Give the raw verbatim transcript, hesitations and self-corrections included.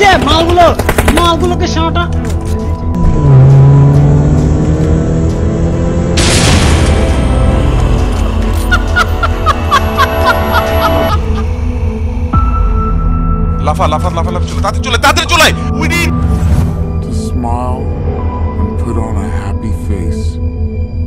দে মালগুলো মালগুলোকে সাঁটা লাফা লাফা লাফা লাফা চলে তাড়াতাড়ি চলে তাড়াতাড়ি চলে we need To smile and put on a happy face